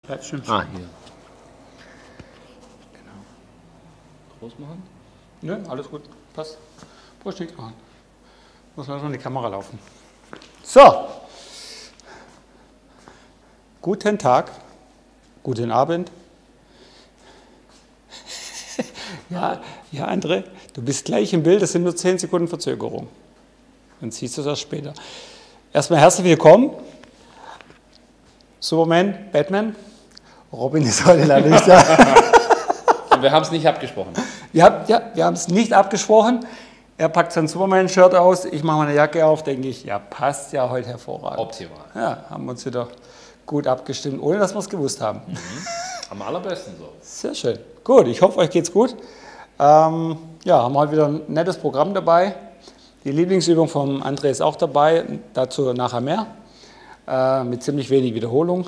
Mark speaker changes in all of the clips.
Speaker 1: Ja, stimmt.
Speaker 2: Ah, hier. Genau. Groß machen?
Speaker 1: Nö, alles gut. Passt. Brauchst nichts machen. Muss man schon die Kamera laufen. So. Guten Tag. Guten Abend. Ja, André, du bist gleich im Bild. Das sind nur 10 Sekunden Verzögerung. Dann siehst du das später. Erstmal herzlich willkommen. Superman, Batman. Robin ist heute leider nicht da.
Speaker 2: Und wir haben es nicht abgesprochen.
Speaker 1: Wir haben es nicht abgesprochen. Er packt sein Superman-Shirt aus, ich mache meine Jacke auf, denke ich, ja, passt ja heute hervorragend.
Speaker 2: Optimal.
Speaker 1: Ja, haben wir uns wieder gut abgestimmt, ohne dass wir es gewusst haben.
Speaker 2: Am allerbesten so.
Speaker 1: Sehr schön. Gut, ich hoffe, euch geht's gut. Haben heute wieder ein nettes Programm dabei. Die Lieblingsübung von André ist auch dabei, dazu nachher mehr. Mit ziemlich wenig Wiederholung.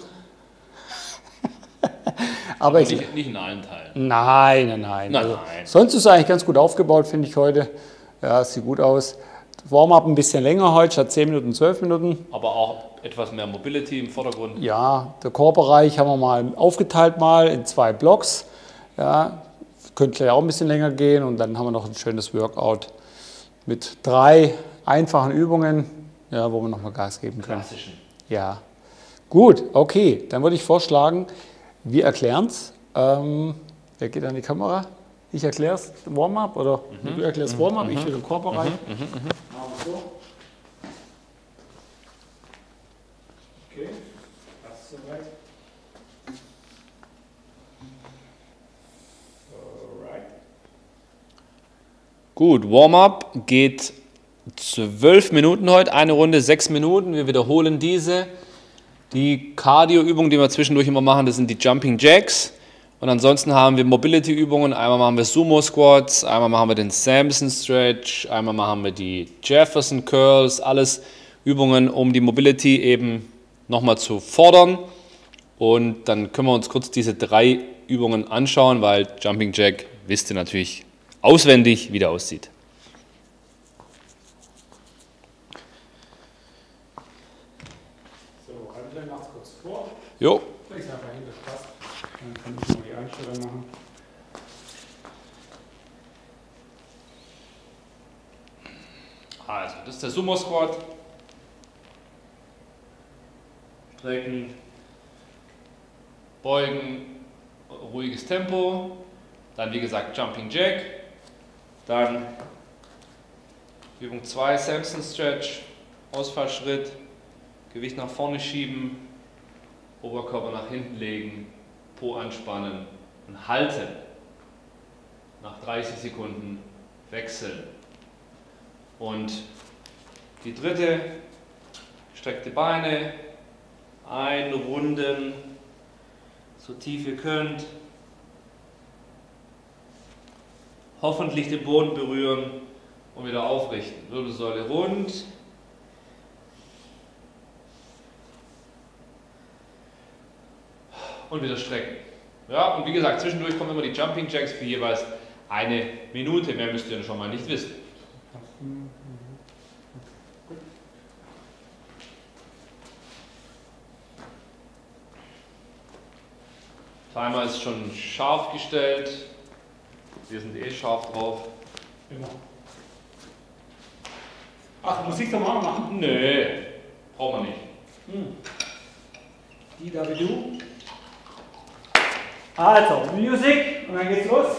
Speaker 1: Aber
Speaker 2: nicht in allen Teilen.
Speaker 1: Nein. Also, sonst ist es eigentlich ganz gut aufgebaut, finde ich heute. Ja, es sieht gut aus. Warm-up ein bisschen länger heute, statt 10 Minuten, 12 Minuten.
Speaker 2: Aber auch etwas mehr Mobility im Vordergrund.
Speaker 1: Ja, der Core-Bereich haben wir mal aufgeteilt in 2 Blocks. Ja, könnte ja auch ein bisschen länger gehen und dann haben wir noch ein schönes Workout mit 3 einfachen Übungen, ja, wo wir nochmal Gas geben können.
Speaker 2: Klassischen.
Speaker 1: Ja, gut, okay. Dann würde ich vorschlagen, wir erklären es. Wer geht an die Kamera? Ich erkläre es, Warm-up oder du erklärst Warm-up, ich will den Core-Bereich. So. Okay, passt soweit. Alright.
Speaker 2: Gut, Warm-up geht 12 Minuten heute, eine Runde 6 Minuten. Wir wiederholen diese. Die Cardio-Übungen, die wir zwischendurch immer machen, das sind die Jumping Jacks. Und ansonsten haben wir Mobility-Übungen. Einmal machen wir Sumo-Squats, einmal machen wir den Samson Stretch, einmal machen wir die Jefferson Curls. Alles Übungen, um die Mobility eben nochmal zu fordern. Und dann können wir uns kurz diese 3 Übungen anschauen, weil Jumping Jack wisst ihr natürlich auswendig, wie der aussieht.
Speaker 1: So, André macht es kurz vor.
Speaker 2: Jo.
Speaker 1: Ich sage dahin, das passt. Dann kann ich mal die Einstellung machen.
Speaker 2: Also, das ist der Sumo Squat. Strecken, beugen, ruhiges Tempo. Dann wie gesagt Jumping Jack. Dann Übung 2, Samson Stretch, Ausfallschritt, Gewicht nach vorne schieben, Oberkörper nach hinten legen, Po anspannen und halten. Nach 30 Sekunden wechseln. Und die dritte, gestreckte Beine, einrunden, so tief ihr könnt. Hoffentlich den Boden berühren und wieder aufrichten. Wirbelsäule rund. Und wieder strecken. Ja, und wie gesagt, zwischendurch kommen immer die Jumping Jacks für jeweils 1 Minute. Mehr müsst ihr schon mal nicht wissen. Timer ist schon scharf gestellt. Wir sind eh scharf drauf.
Speaker 1: Genau. Ach, Musik kann man auch machen?
Speaker 2: Nee, brauchen wir nicht.
Speaker 1: Die da wie du. Also, Musik und dann geht's los.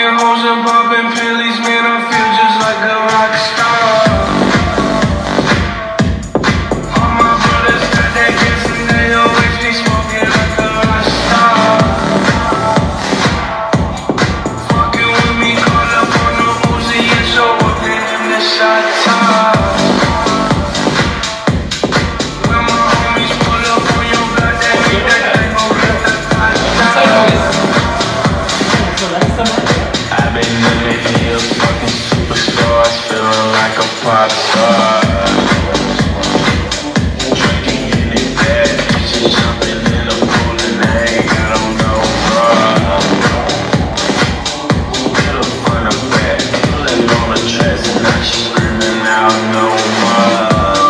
Speaker 3: hoes and popping pills, man, I feel just like a rock star. All my brothers got that gas and they always be smoking like a rock star. Fucking with me, caught up on the Uzi and so walking in the shot top. When my homies pull up on your block, they make that thing go rip the top. I've been in the hills, fucking superstars, feeling like a pop star. Drinking in the bed, bitches jumping in the pool and they ain't got on no bra. Get up on the bed, pulling on the dress, and now she screaming out no more.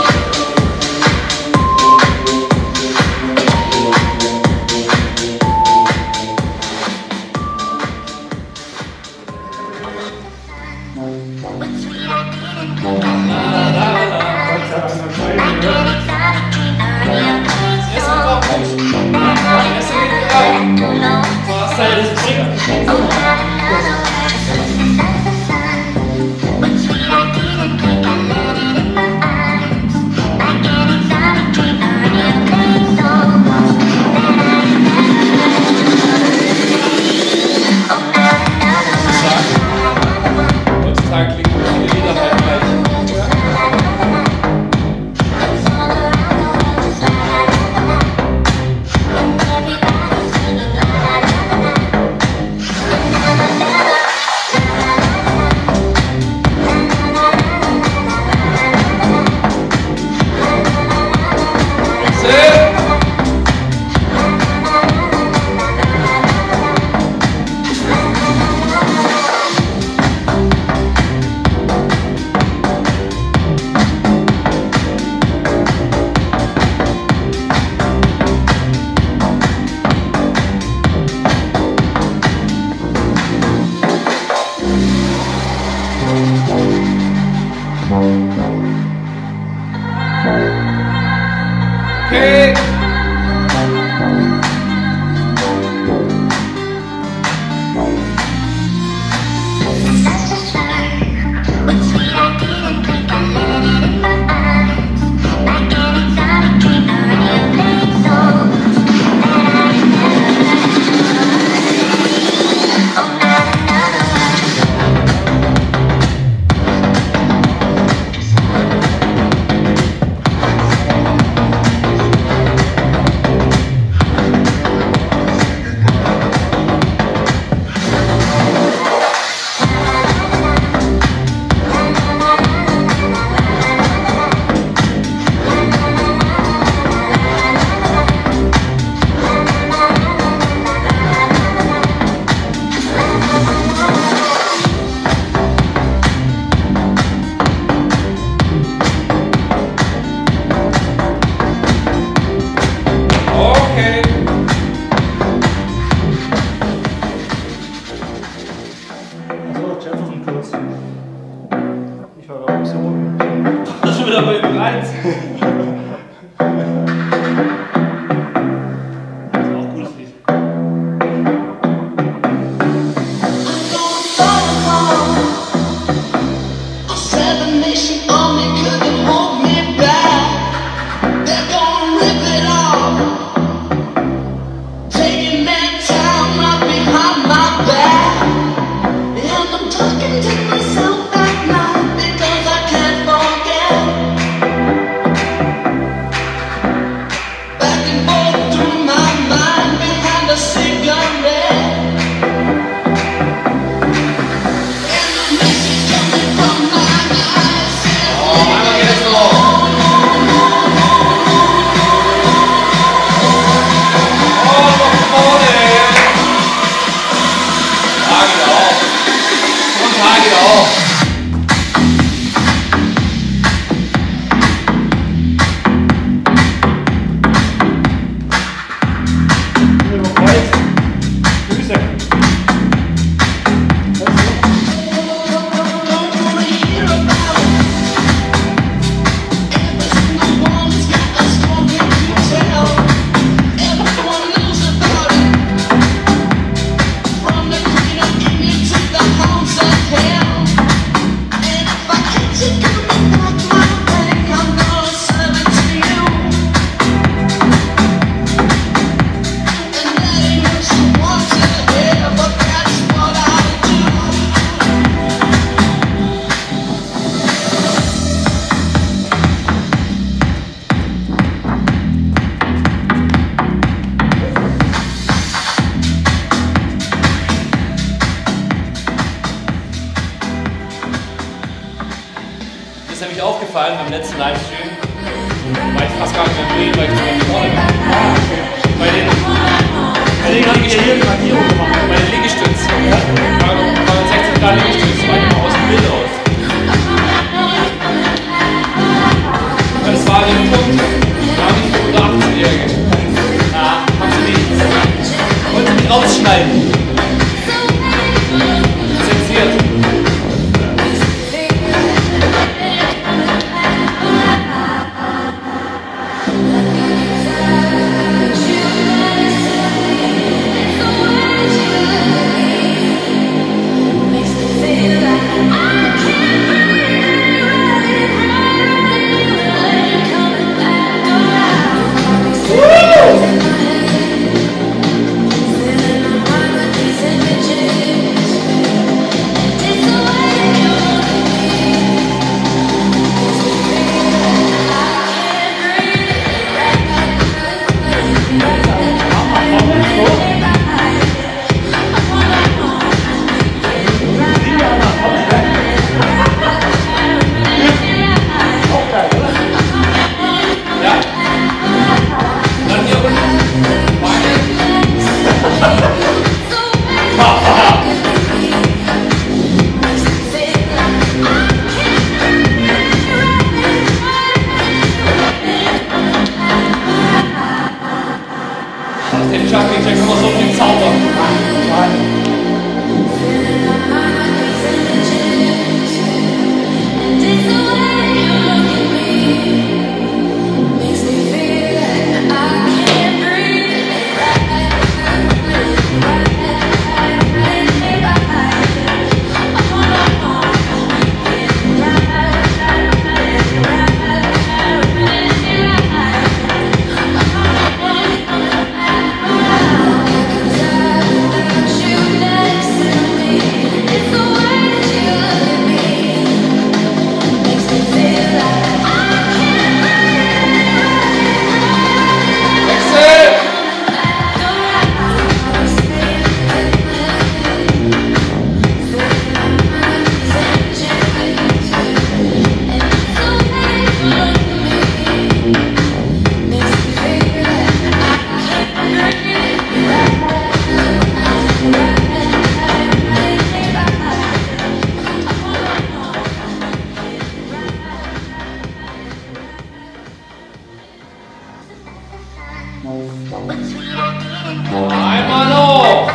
Speaker 2: Heutzutage klingen viele Lieder halt gleich. Okay.
Speaker 4: wieder bei Übung 1. Das ist auch ein cooles Lied.
Speaker 3: The
Speaker 2: nämlich aufgefallen beim letzten Livestream. War ich fast gar nicht mehr im Bild, weil ich zu weit vorne bin. Bei den Liegestützen. Bei den 16 Grad Liegestützen war ich immer aus dem Bild raus. Das war der Punkt, da habe ich 85-Jährige. Ja, haben sie nicht. Wollten sie nicht rausschneiden. Zensiert. Einmal noch!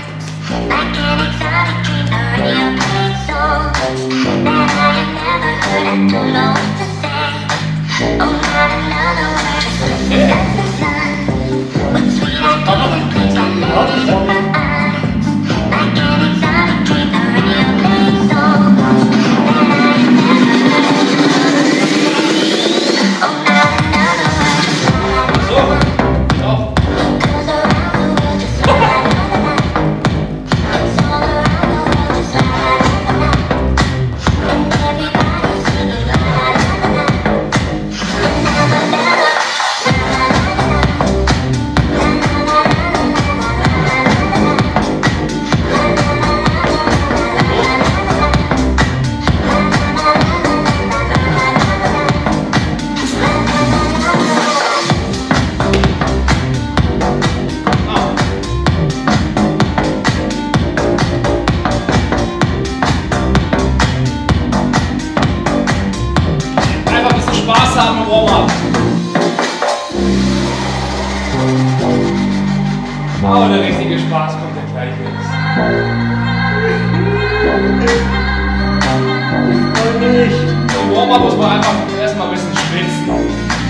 Speaker 2: Oh, der richtige Spaß kommt ja gleich jetzt. Im Warm-up muss man einfach erstmal ein bisschen schwitzen.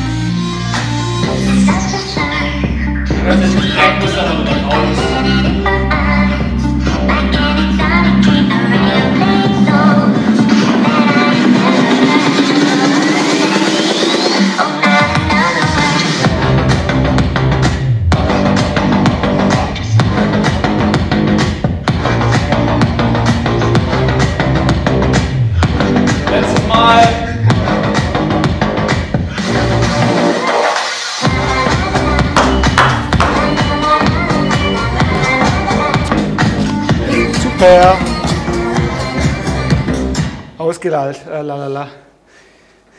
Speaker 2: Das ist direkt, muss dann aber dann raus.
Speaker 1: Ausgelallt, lalala.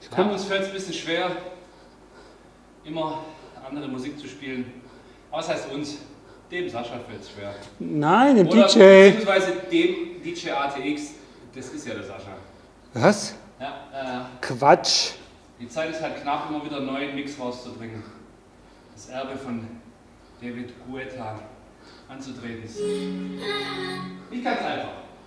Speaker 2: Ja, uns fällt es ein bisschen schwer, immer andere Musik zu spielen. Aber was heißt uns? Dem Sascha fällt es schwer.
Speaker 1: Nein, dem
Speaker 2: Oder
Speaker 1: DJ.
Speaker 2: beziehungsweise dem DJ ATX, das ist ja der Sascha.
Speaker 1: Was?
Speaker 2: Ja,
Speaker 1: Quatsch.
Speaker 2: die Zeit ist halt knapp, immer wieder einen neuen Mix rauszubringen. Das Erbe von David Guetta anzutreten. Nicht ganz einfach.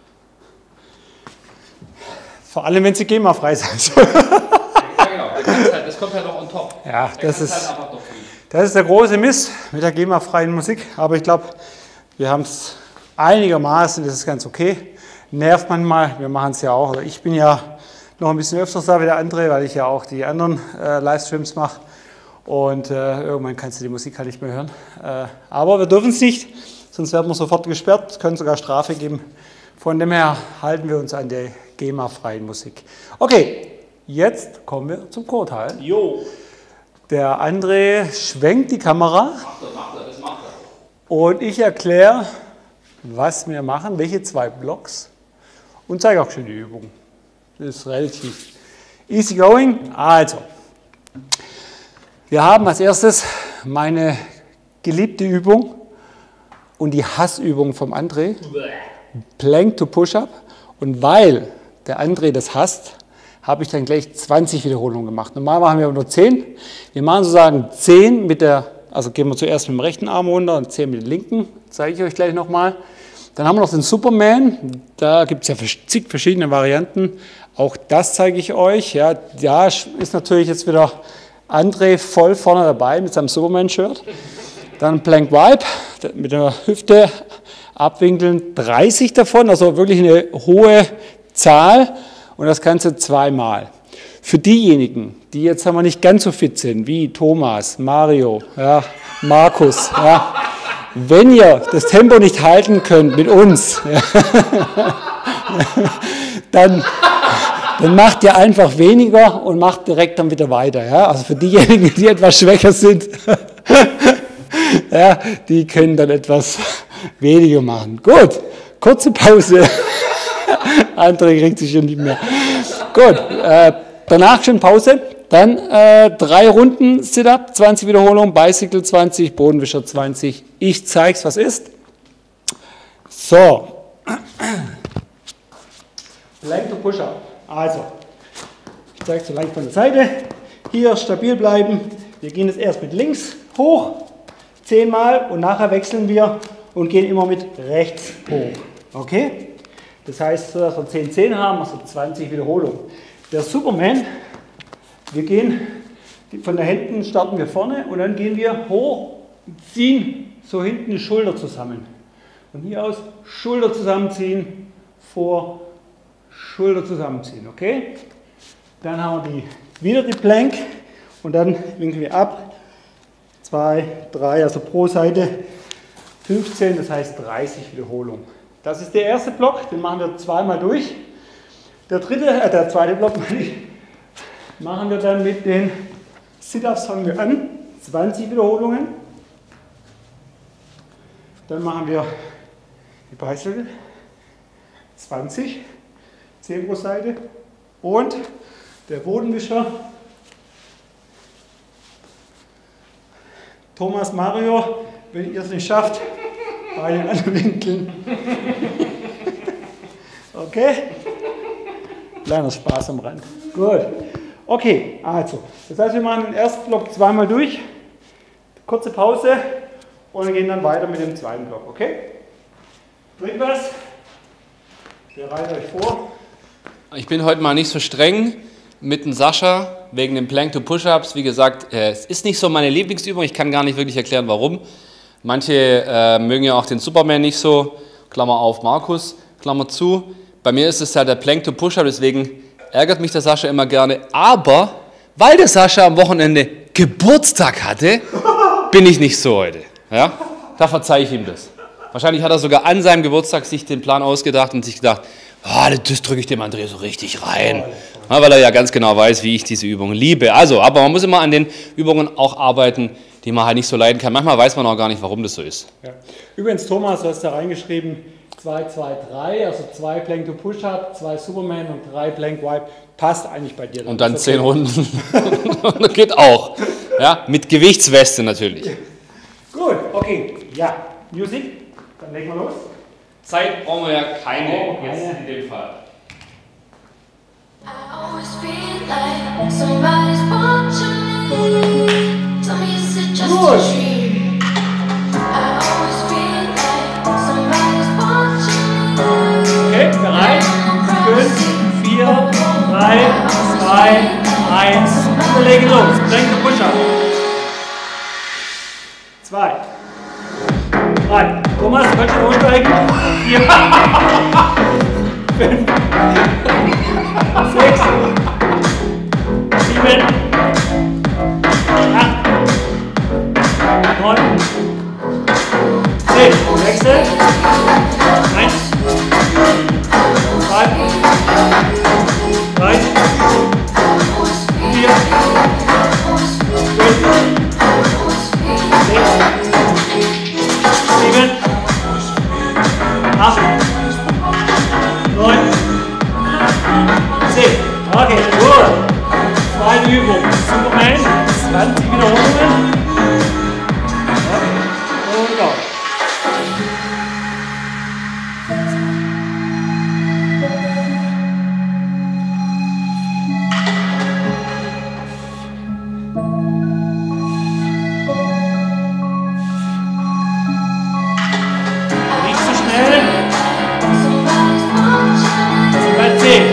Speaker 1: Vor allem, wenn sie GEMA-frei sein soll.
Speaker 2: Ja, genau. Das kommt halt noch on top.
Speaker 1: Ja, das ist,
Speaker 2: halt einfach doch viel.
Speaker 1: das ist der große Mist mit der GEMA-freien Musik. Aber ich glaube, wir haben es einigermaßen, das ist ganz okay. Nervt manchmal, wir machen es ja auch. Ich bin ja noch ein bisschen öfters da wie der andere, weil ich ja auch die anderen Livestreams mache. Und irgendwann kannst du die Musik halt nicht mehr hören. Aber wir dürfen es nicht, sonst werden wir sofort gesperrt. Es können sogar Strafe geben. Von dem her halten wir uns an der GEMA-freien Musik. Okay, jetzt kommen wir zum Chorteil.
Speaker 2: Jo.
Speaker 1: Der André schwenkt die Kamera
Speaker 2: Das macht er.
Speaker 1: und ich erkläre, was wir machen, welche 2 Blocks und zeige auch schon die Übung. Das ist relativ easy going. Also, wir haben als erstes meine geliebte Übung und die Hassübung vom André, Plank to Push-Up. Und weil der André das hasst, habe ich dann gleich 20 Wiederholungen gemacht. Normal machen wir aber nur 10. Wir machen sozusagen 10 mit der, also gehen wir zuerst mit dem rechten Arm runter und 10 mit dem linken. Zeige ich euch gleich nochmal. Dann haben wir noch den Superman. Da gibt es ja zig verschiedene Varianten. Auch das zeige ich euch. Ja, da ist natürlich jetzt wieder André voll vorne dabei mit seinem Superman-Shirt. Dann Plank Vibe mit der Hüfte abwinkeln, 30 davon, also wirklich eine hohe Zahl und das Ganze 2-mal. Für diejenigen, die jetzt aber nicht ganz so fit sind, wie Thomas, Mario, ja, Markus, ja, wenn ihr das Tempo nicht halten könnt mit uns, ja, dann macht ihr einfach weniger und macht direkt dann wieder weiter. Ja? Also für diejenigen, die etwas schwächer sind, ja, die können dann etwas weniger machen. Gut, kurze Pause. André kriegt sich schon nicht mehr. Gut, danach schon Pause. Dann 3 Runden Sit-Up, 20 Wiederholungen, Bicycle 20, Bodenwischer 20. Ich zeig's, was ist. So. Plank to Push-Up. Also, ich zeige es so leicht von der Seite. Hier stabil bleiben. Wir gehen jetzt erst mit links hoch, 10-mal und nachher wechseln wir und gehen immer mit rechts hoch. Okay? Das heißt, dass wir 10-10 haben, also 20 Wiederholungen. Der Superman, wir gehen von der Händen, starten wir vorne und dann gehen wir hoch, ziehen so hinten die Schulter zusammen. Von hier aus Schulter zusammenziehen, vor, Schulter zusammenziehen, okay? Dann haben wir wieder die Plank und dann winkeln wir ab, 2, 3, also pro Seite 15, das heißt 30 Wiederholungen. Das ist der erste Block, den machen wir 2-mal durch. Der zweite Block machen wir dann mit den Sit-Ups, fangen wir an, 20 Wiederholungen. Dann machen wir die Bicycle, 20, 10 pro Seite. Und der Bodenwischer, Thomas, Mario, wenn ihr es nicht schafft, bei den anderen Winkeln. Okay? Kleiner Spaß am Rand. Gut. Okay, also, das heißt, wir machen den ersten Block 2-mal durch, kurze Pause und gehen dann weiter mit dem zweiten Block, okay? Bringt was? Bereitet euch vor.
Speaker 2: Ich bin heute mal nicht so streng mit dem Sascha wegen dem Plank to Push-Ups. Wie gesagt, es ist nicht so meine Lieblingsübung. Ich kann gar nicht wirklich erklären, warum. Manche mögen ja auch den Superman nicht so. Klammer auf Markus, Klammer zu. Bei mir ist es halt der Plank to Push-Up, deswegen ärgert mich der Sascha immer gerne. Aber weil der Sascha am Wochenende Geburtstag hatte, bin ich nicht so heute. Ja? Da verzeihe ich ihm das. Wahrscheinlich hat er sogar an seinem Geburtstag sich den Plan ausgedacht und sich gedacht, oh, das drücke ich dem André so richtig rein. Ja, weil er ja ganz genau weiß, wie ich diese Übungen liebe. Also, aber man muss immer an den Übungen auch arbeiten, die man halt nicht so leiden kann. Manchmal weiß man auch gar nicht, warum das so ist.
Speaker 1: Ja. Übrigens, Thomas, du hast da reingeschrieben, 2, 2, 3, also 2 Plank to Push-Up, 2 Superman und 3 Plank Wipe. Passt eigentlich bei dir.
Speaker 2: Und dann 10 Runden. Das geht auch. Ja, mit Gewichtsweste natürlich.
Speaker 1: Gut, okay. Ja, Musik, dann legen wir los.
Speaker 2: Zeit brauchen wir ja keine
Speaker 1: Oh,
Speaker 2: jetzt
Speaker 1: keine.
Speaker 2: in dem Fall.
Speaker 5: I always feel like somebody's watching me. Tell me, is it just
Speaker 1: Good.
Speaker 5: a dream? I always feel like somebody's watching me.
Speaker 1: Okay, bereit? 5, 4, 3, 2, 1. Wir legen los. Plank to Push-Up. 2, 3. Thomas, kannst du umsteigen? 4, 5, 6, 7, 8, 9, 10. Wechsel. 1, 2, 3, 4, 5, 6, 7, 8, 9, 10. Okay, gut. Zweite Übung. Superman, 20 Wiederholungen. Okay, und go. Nicht zu schnell.
Speaker 5: Somebody's watching me.
Speaker 1: Sind bei 10.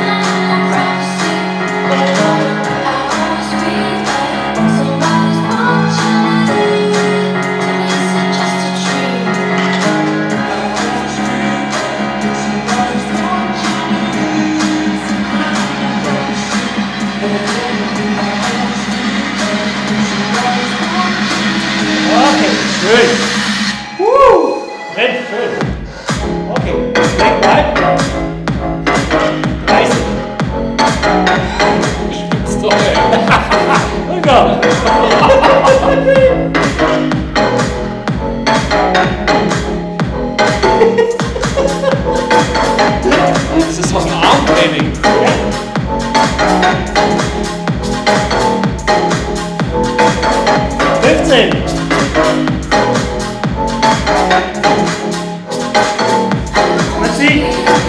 Speaker 1: Okay, schön. Rennt, schön. Okay, Plank Wipe. 30.
Speaker 2: Sorry.
Speaker 1: Und go.
Speaker 2: Das ist aus dem Armtraining.
Speaker 1: 15. Maxi.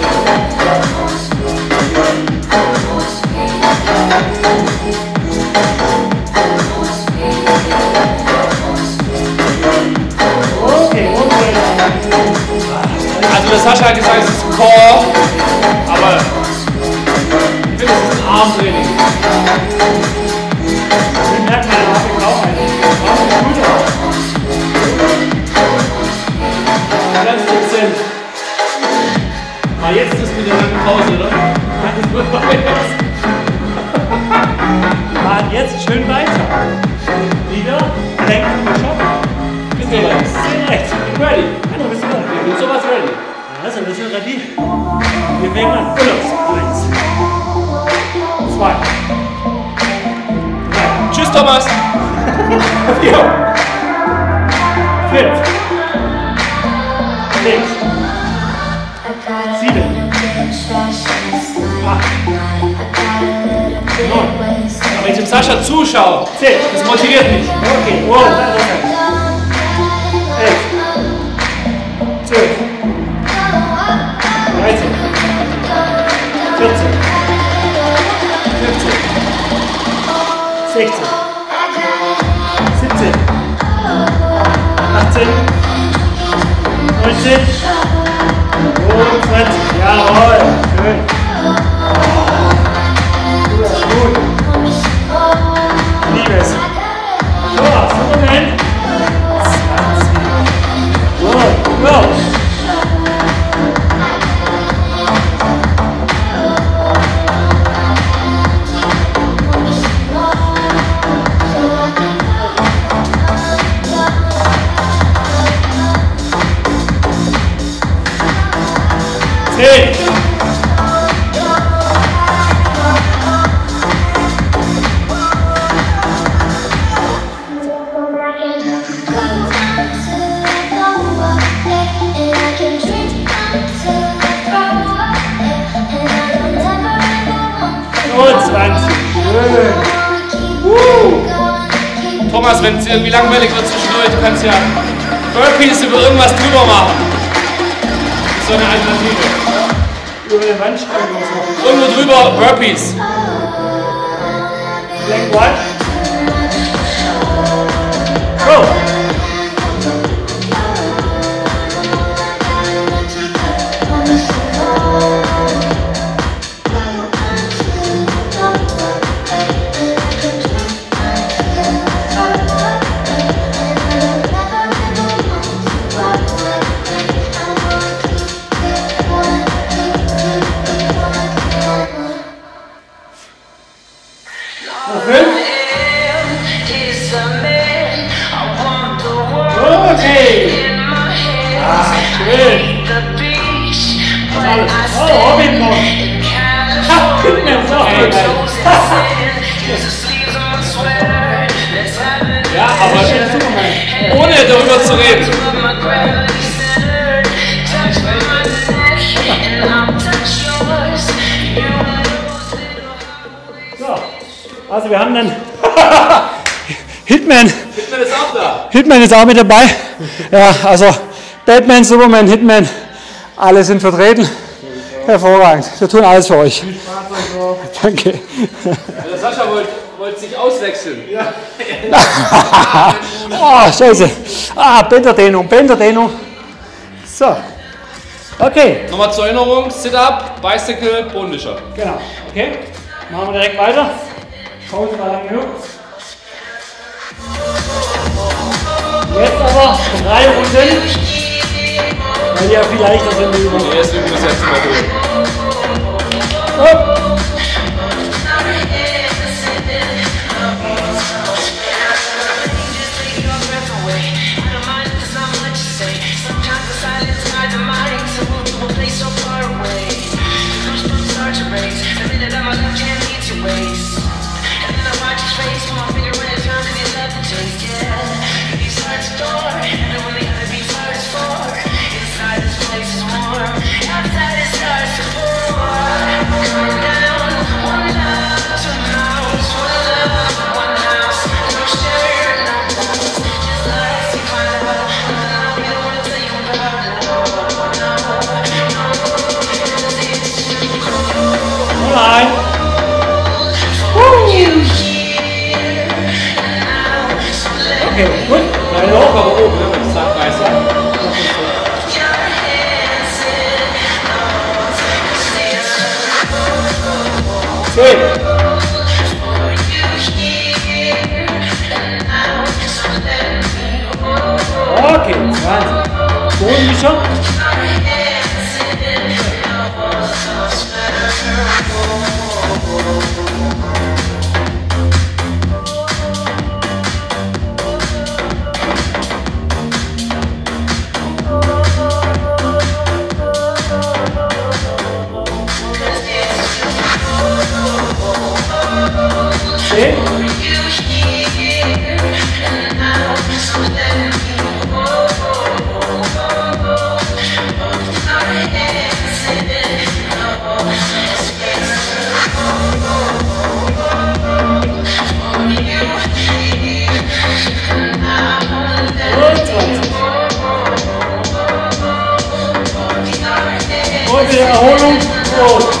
Speaker 2: 'Also der Sascha hat gesagt, es ist Core, aber ich finde, es ist ein Armtraining.
Speaker 1: Den merkt man, da habe ich auch einen. Auch die Schulter.
Speaker 2: Ganz dezent. Mal jetzt ist mit der langen Pause, oder?
Speaker 1: Wir machen jetzt schön weiter. Wieder. Plank Push-Up.
Speaker 2: Bist du rechts?
Speaker 1: 10 rechts.
Speaker 2: Ready?
Speaker 1: Hallo, bist du da?
Speaker 2: Gibt sowas ready?
Speaker 1: Also, wir sind ready. Wir fangen an. Und los. 1, 2, 3,
Speaker 2: Tschüss, Thomas!
Speaker 1: 4, 5, 6, 7, 8, 9,
Speaker 2: Aber ich dem Sascha zuschaue,
Speaker 1: 10.
Speaker 2: das motiviert mich.
Speaker 1: Okay, wow, das ist 11, 12, 13, 14, 15, 16, 17, 18, 19 und 20. Jawohl, schön. Gut, liebe es. So, Superman. 20. Gut, go. Hey!
Speaker 5: I can dream
Speaker 1: schön.
Speaker 2: Thomas, wenn es irgendwie langweilig wird zwischendurch, du kannst ja Burpees über irgendwas drüber machen. So eine Alternative.
Speaker 1: Über den Wandstrang oder so.
Speaker 2: Irgendwo drüber Burpees.
Speaker 1: Like what? Go! Okay. Ah, schön. Oh, Robin-Bock. Ha, Hitman ist auch geil.
Speaker 2: Ja, aber ohne darüber zu reden.
Speaker 1: So, also wir haben dann Hitman.
Speaker 2: Hitman ist auch da.
Speaker 1: Hitman ist auch mit dabei. Ja, also Batman, Superman, Hitman, alle sind vertreten. Hervorragend. Wir tun alles für euch. Danke.
Speaker 2: Der Sascha wollte sich auswechseln. Ja.
Speaker 1: Oh, scheiße. Ah, Bänderdehnung, Bänderdehnung. So. Okay.
Speaker 2: Nochmal zur Erinnerung, Sit-Up, Bicycle, Bodenwischer.
Speaker 1: Genau. Okay. Machen wir direkt weiter. Pause war lang genug. Jetzt aber 3 Runden, weil die ja viel leichter sind wie immer.
Speaker 2: Nee, jetzt üben wir es jetzt überholen.
Speaker 1: Hopp. Nein. Okay, gut.
Speaker 2: Nein, hoch, aber oben, ne? Wenn ich sag, weiß ja.
Speaker 1: Okay. Okay, Wahnsinn. Bodenwischer. Okay. Und wieder Erholung. Und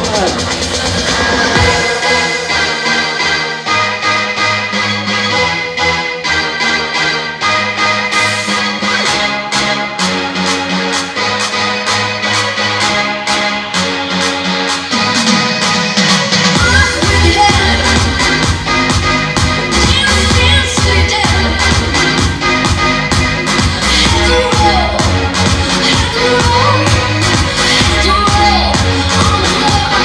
Speaker 5: Roll,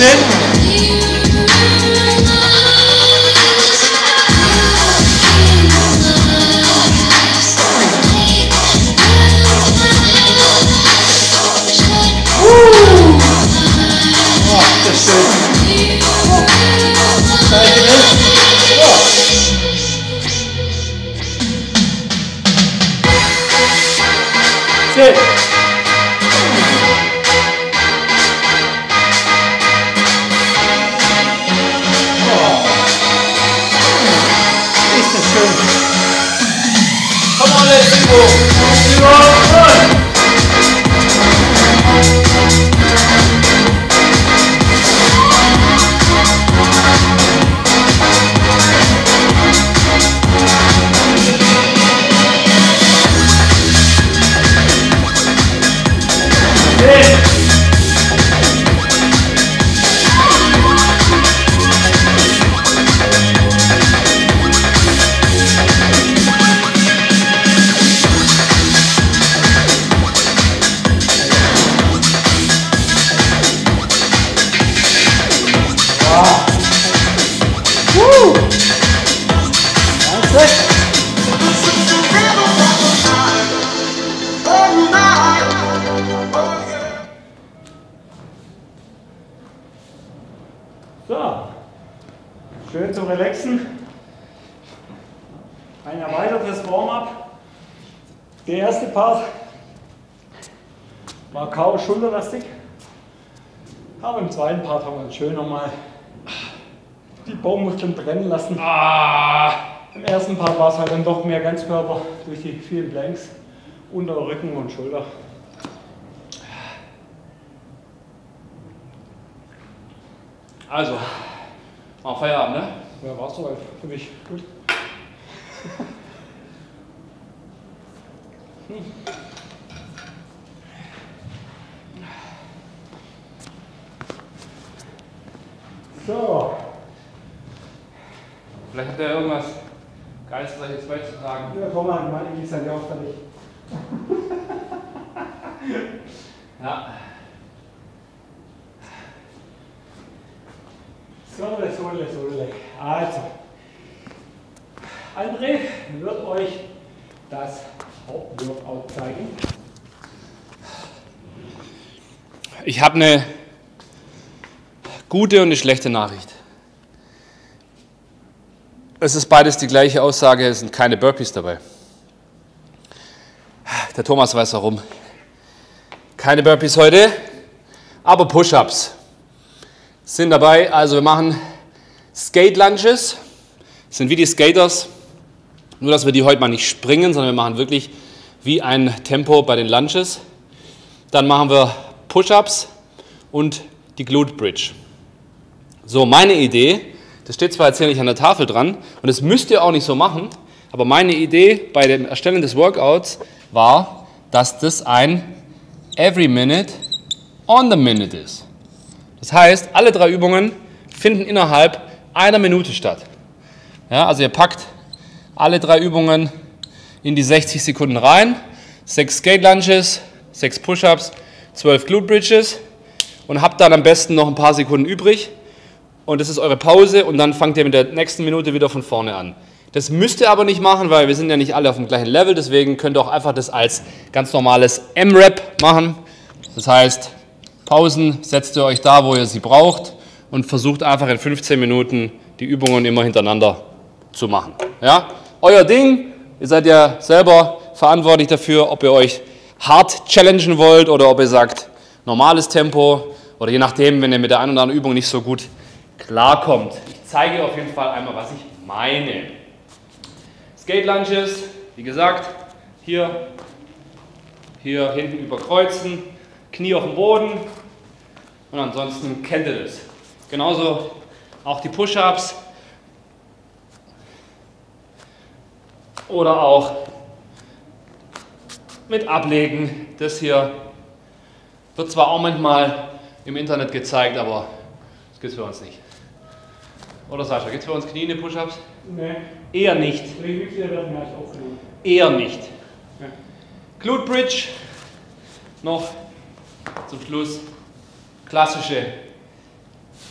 Speaker 2: it.
Speaker 1: Sit. Ist das schön.
Speaker 2: Come on, let's go.
Speaker 1: So, schön zum Relaxen. Ein erweitertes Warm-up. Der erste Part war kaum schulterlastig, aber im zweiten Part haben wir uns schön nochmal die Bauchmuskeln brennen lassen. Im ersten Part war es halt dann doch mehr Ganzkörper durch die vielen Planks, unter Rücken und Schulter.
Speaker 2: Also, mal Feierabend, ne?
Speaker 1: Ja, war es soweit für mich. Gut. So.
Speaker 2: Vielleicht habt ihr irgendwas Geistreiches beizutragen.
Speaker 1: Ja, komm mal, meine ist ja auch fertig.
Speaker 2: Ja.
Speaker 1: So. Also, André wird euch das Hauptworkout zeigen.
Speaker 2: Ich habe eine gute und eine schlechte Nachricht. Es ist beides die gleiche Aussage, es sind keine Burpees dabei. Der Thomas weiß warum. Keine Burpees heute, aber Push-Ups sind dabei. Also wir machen Skate Lunges, sind wie die Skaters, nur dass wir die heute mal nicht springen, sondern wir machen wirklich wie ein Tempo bei den Lunges. Dann machen wir Push-Ups und die Glute Bridge. So, meine Idee, das steht zwar jetzt hier nicht an der Tafel dran und das müsst ihr auch nicht so machen, aber meine Idee bei dem Erstellen des Workouts war, dass das ein Every Minute on the Minute ist. Das heißt, alle 3 Übungen finden innerhalb einer Minute statt. Ja, also ihr packt alle 3 Übungen in die 60 Sekunden rein, 6 Skate Lunges, 6 Push-Ups, 12 Glute Bridges und habt dann am besten noch ein paar Sekunden übrig. Und das ist eure Pause und dann fangt ihr mit der nächsten Minute wieder von vorne an. Das müsst ihr aber nicht machen, weil wir sind ja nicht alle auf dem gleichen Level, deswegen könnt ihr auch einfach das als ganz normales M-Rap machen. Das heißt, Pausen setzt ihr euch da, wo ihr sie braucht und versucht einfach in 15 Minuten die Übungen immer hintereinander zu machen. Ja? Euer Ding, ihr seid ja selber verantwortlich dafür, ob ihr euch hart challengen wollt oder ob ihr sagt, normales Tempo oder je nachdem, wenn ihr mit der einen oder anderen Übung nicht so gut klarkommt. Ich zeige auf jeden Fall einmal, was ich meine. Skate Lunges, wie gesagt, hier hinten überkreuzen, Knie auf dem Boden und ansonsten kennt ihr das. Genauso auch die Push-Ups oder auch mit Ablegen. Das hier wird zwar auch manchmal im Internet gezeigt, aber das gibt es für uns nicht. Oder Sascha, gibt es für uns Knie in den Push-Ups?
Speaker 1: Nee.
Speaker 2: Eher nicht.
Speaker 1: Mitglieder werden gleich aufgenommen.
Speaker 2: Eher nicht.
Speaker 1: Ja.
Speaker 2: Glute Bridge noch zum Schluss. Klassische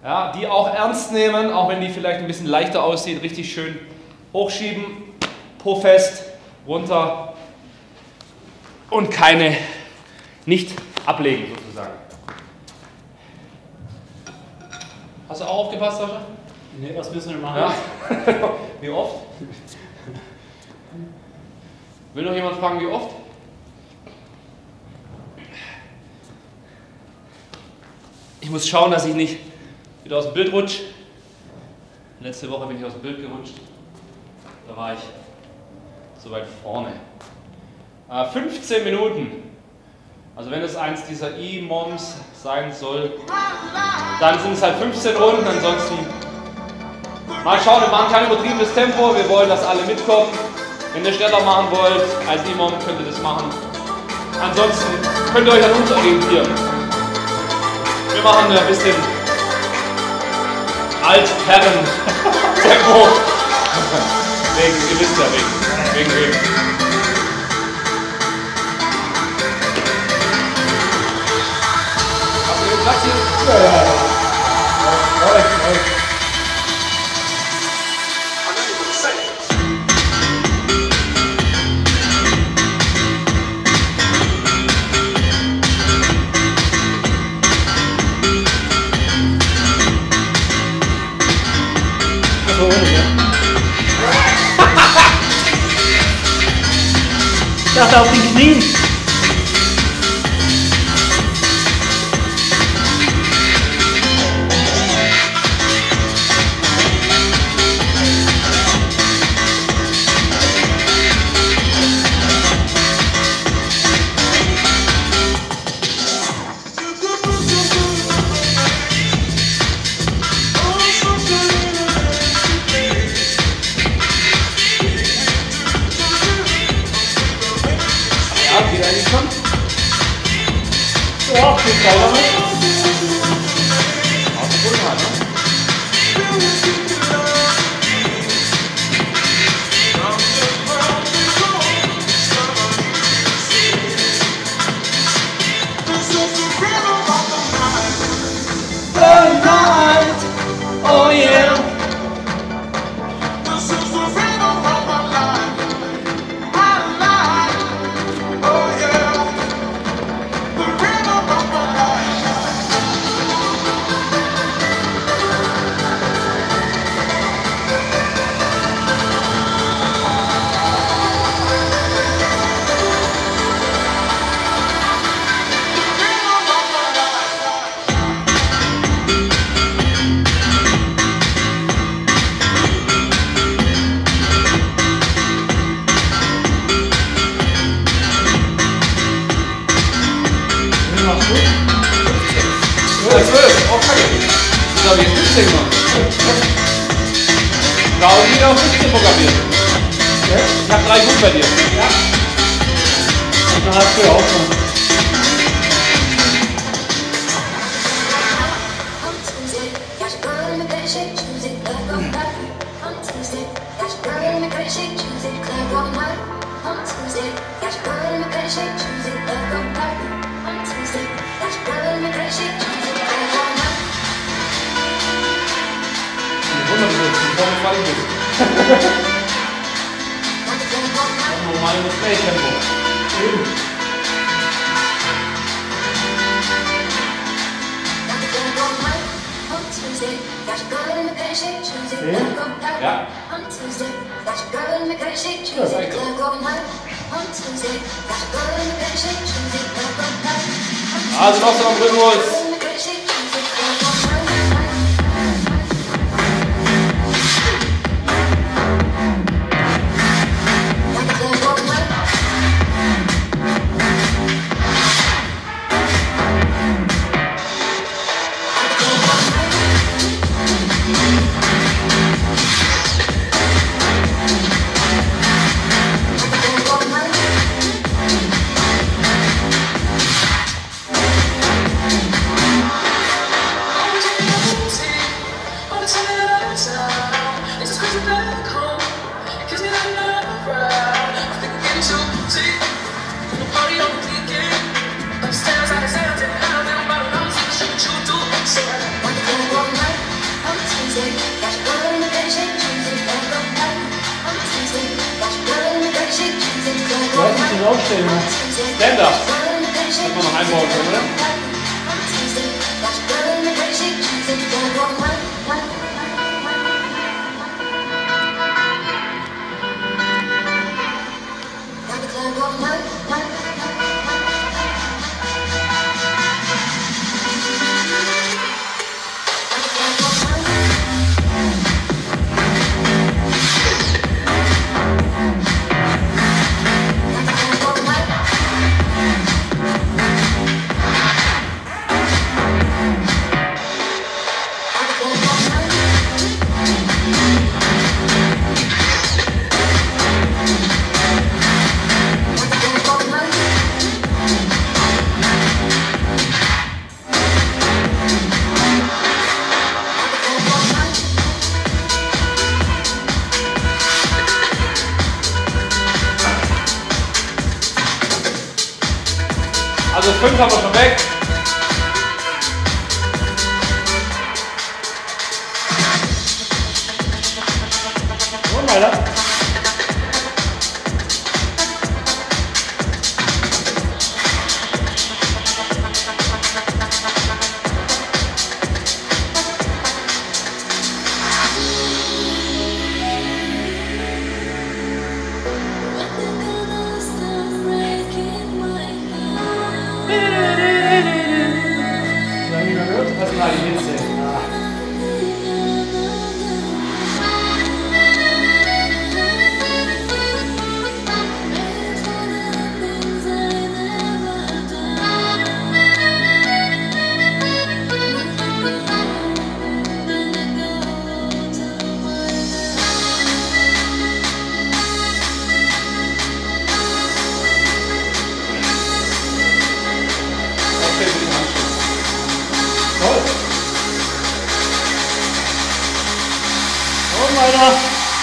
Speaker 2: Ja, die auch ernst nehmen, auch wenn die vielleicht ein bisschen leichter aussieht. Richtig schön hochschieben, Po fest, runter und keine, nicht ablegen sozusagen. Hast du auch aufgepasst, Sascha?
Speaker 1: Nee, was müssen wir machen?
Speaker 2: Ja. Wie oft? Will noch jemand fragen, wie oft? Ich muss schauen, dass ich nicht wieder aus dem Bild rutsche. Letzte Woche bin ich aus dem Bild gerutscht. Da war ich so weit vorne. 15 Minuten. Also wenn es eins dieser E-Moms sein soll, dann sind es halt 15 Runden. Ansonsten mal schauen, wir machen kein übertriebenes Tempo. Wir wollen, dass alle mitkommen. Wenn ihr schneller machen wollt als E-Mom, könnt ihr das machen. Ansonsten könnt ihr euch an uns orientieren. Wir machen ein bisschen Altherren-Tempo. Ihr wisst ja, wegen wem. Hast du den Platz hier?
Speaker 1: Ja. Ich dachte auf den Knien.
Speaker 2: Geht eigentlich schon?
Speaker 1: Ja, geht weiter mit.
Speaker 2: Ausgefunden hat, ne?
Speaker 1: Oh yeah.
Speaker 2: Das habe ich jetzt 15 gemacht. Da habe ich wieder auf 15 programmiert. Ich habe 3 gut bei dir. Ja.
Speaker 1: Und dann hast du ja auch schon.
Speaker 2: Vorne fertig bist. Normales Play-Tempo. Ja. Also noch so am Rhythmus.
Speaker 1: nicht aufstehen. Ne?
Speaker 2: Stand-up. Kann man noch einbauen, oder? Also 5 haben wir schon weg.
Speaker 1: Und weiter. Das war die Hitze. Toll. Und weiter.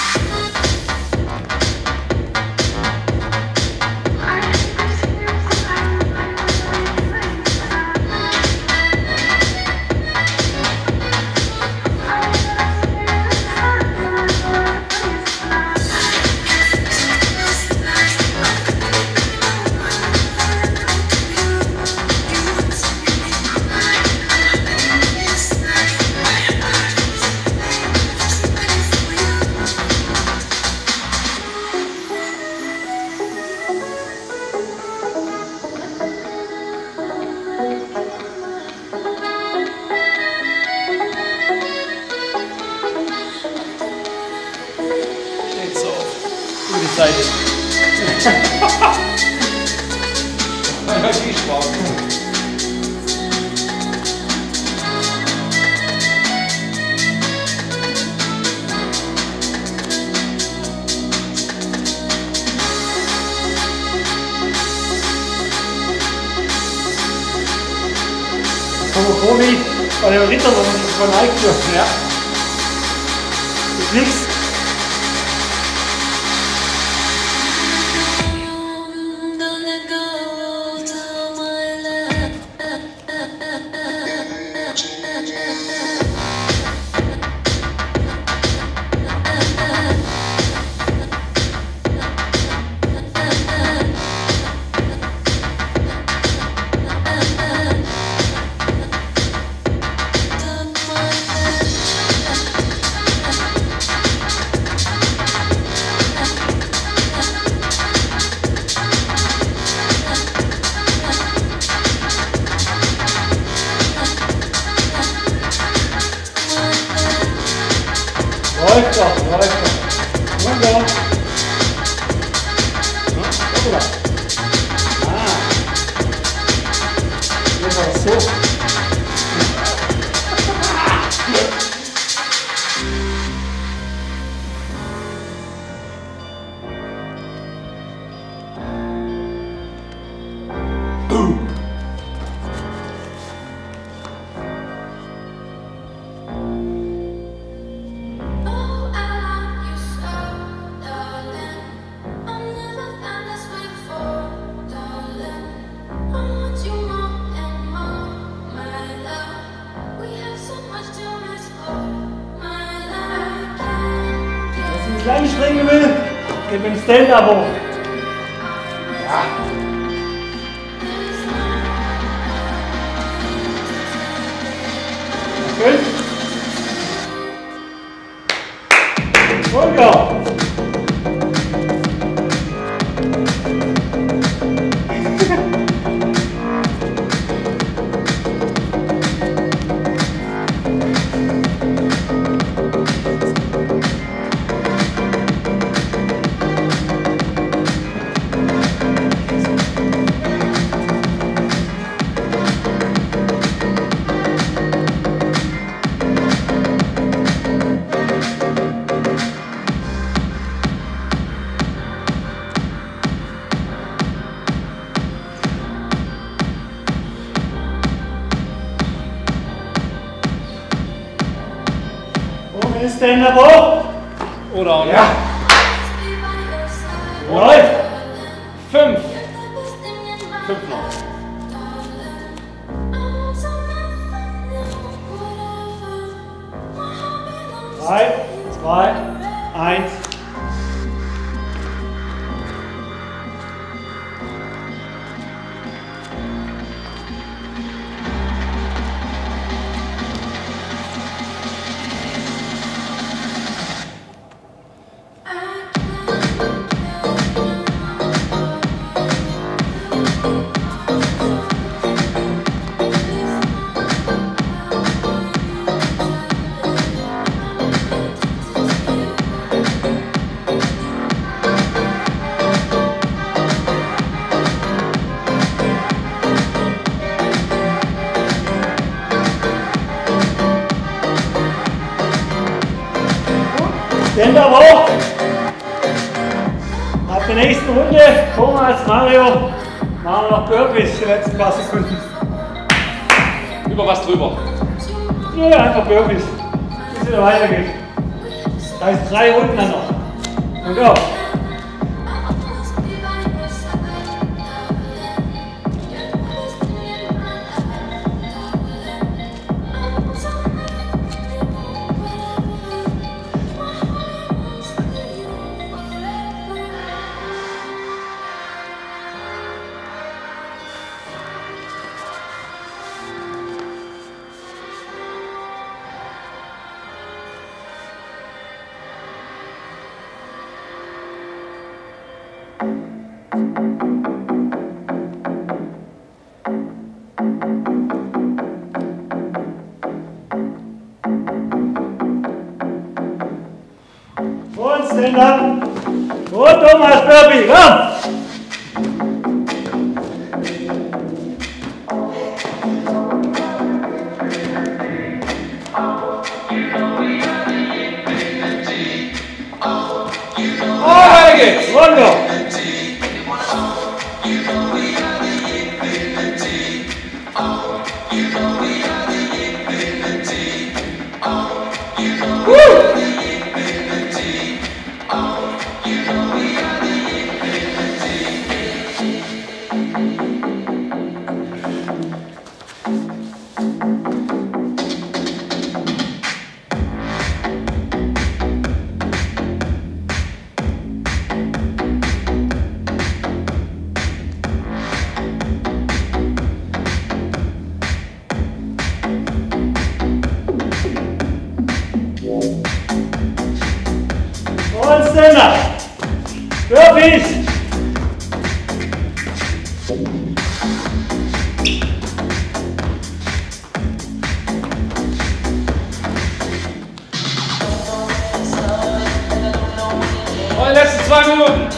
Speaker 2: Steht so. Über die Seite. Die Schrauben.
Speaker 1: So wie bei den Rittern, wo man sich verneigt wird. Ja. Ist nichts. Läuft doch, läuft doch. Wunderbar. Hoppla. Jetzt war das so.
Speaker 5: Oh, I love you so, darling. I've never felt this way before, darling. I want you more and more, my love. We have so much to explore, my love.
Speaker 1: Wer einen kleinen springen will, geht mit dem Stand-up hoch. 5. Und go. Stand-up hoch.
Speaker 2: Oder auch nicht.
Speaker 1: Ja. Läuft.
Speaker 2: 5. 5 noch.
Speaker 1: 3, 2, 1. Stand-up hoch. Ab der nächsten Runde, Thomas, Mario, machen wir noch Burpees, die letzten paar Sekunden.
Speaker 2: Über was drüber?
Speaker 1: Ja, einfach Burpees, bis es wieder weitergeht. Das heißt 3 Runden dann noch. Und go. Und Stand-up. Und Thomas Burpee, komm!
Speaker 2: Weiter geht's.
Speaker 1: Runter! Und Stand-up. Burpees.
Speaker 2: Und die letzten 2 Minuten.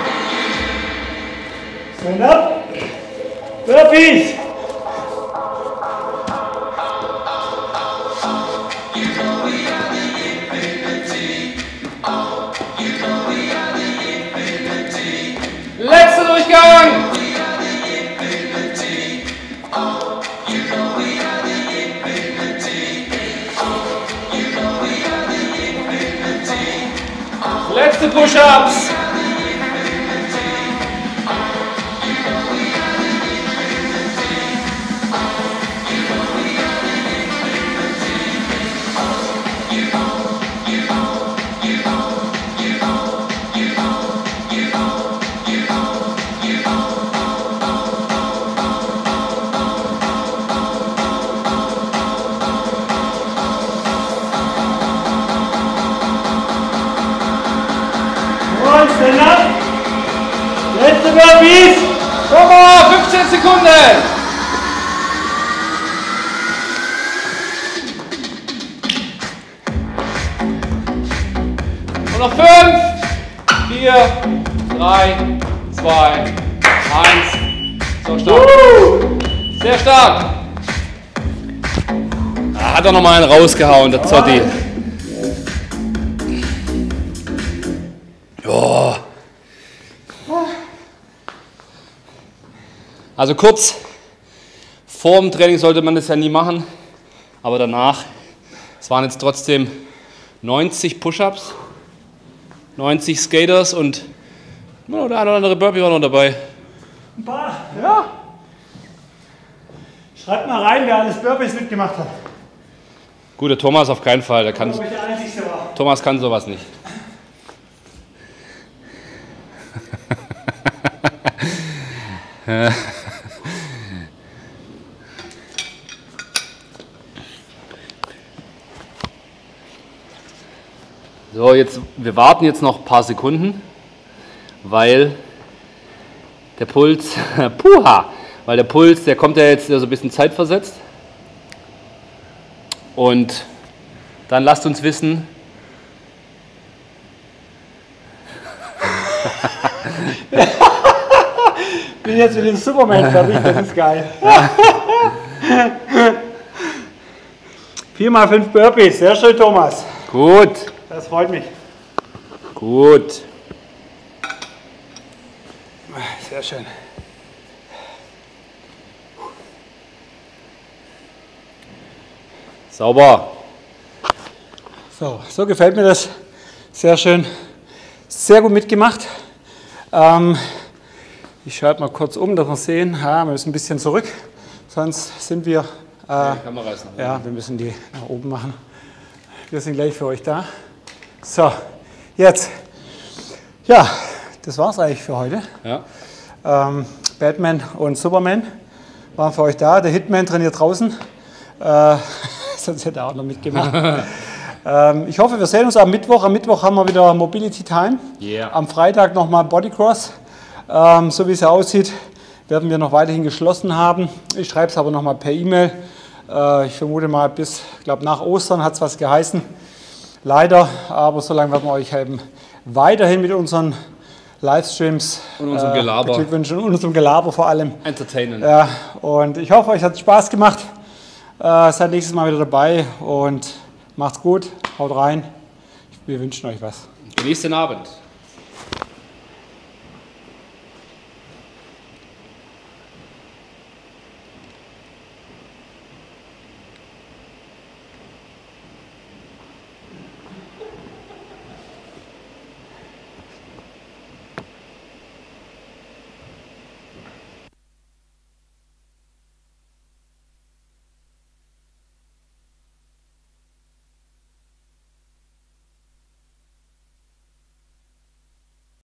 Speaker 2: Stand up. Burpees. Durchgang! Letzte Push-Ups!
Speaker 1: Und stand up. Letzte Burpees.
Speaker 2: Komm mal, 15 Sekunden! Und noch 5, 4, 3, 2, 1. So stark. Sehr stark. Hat er nochmal einen rausgehauen, der Zotti. Ja. Also kurz vor dem Training sollte man das ja nie machen, aber danach, es waren jetzt trotzdem 90 Push-Ups, 90 Skaters und der eine oder andere Burpee war noch dabei.
Speaker 1: Ein paar, ja. Schreibt mal rein, wer alles Burpees mitgemacht hat.
Speaker 2: Gut, der Thomas auf keinen Fall, der kann,
Speaker 1: Ob ich der Einzige war.
Speaker 2: Thomas kann sowas nicht. So, wir warten jetzt noch ein paar Sekunden, weil der Puls, weil der Puls, der kommt ja jetzt so ein bisschen zeitversetzt. Und dann lasst uns wissen,
Speaker 1: Ich bin jetzt mit dem Superman fertig, das ist geil. 4 mal 5 Burpees, sehr schön, Thomas.
Speaker 2: gut,
Speaker 1: Das freut mich.
Speaker 2: gut.
Speaker 1: Sehr schön.
Speaker 2: Sauber.
Speaker 1: So gefällt mir das. Sehr schön. Sehr gut mitgemacht. Ich schalte mal kurz um, dass wir sehen. Ja, wir müssen ein bisschen zurück, sonst sind wir.
Speaker 2: Die Kamera ist noch
Speaker 1: Ja, wir müssen die nach oben machen. Wir sind gleich für euch da. So, jetzt. Ja, das war's eigentlich für heute.
Speaker 2: Ja.
Speaker 1: Batman und Superman waren für euch da. Der Hitman trainiert draußen. Sonst hätte er auch noch mitgemacht. Ich hoffe, wir sehen uns am Mittwoch. Am Mittwoch haben wir wieder Mobility Time.
Speaker 2: Yeah.
Speaker 1: Am Freitag nochmal Bodycross. So wie es ja aussieht, werden wir noch weiterhin geschlossen haben. Ich schreibe es aber nochmal per E-Mail. Ich vermute mal bis, nach Ostern hat es was geheißen. Leider, aber so lange werden wir euch eben weiterhin mit unseren Livestreams
Speaker 2: Und unserem Gelaber.
Speaker 1: beglückwünschen und unserem Gelaber vor allem.
Speaker 2: Entertainen.
Speaker 1: Ja, und ich hoffe, euch hat es Spaß gemacht. Seid nächstes Mal wieder dabei und macht's gut, haut rein. Wir wünschen euch was.
Speaker 2: Genießt den Abend.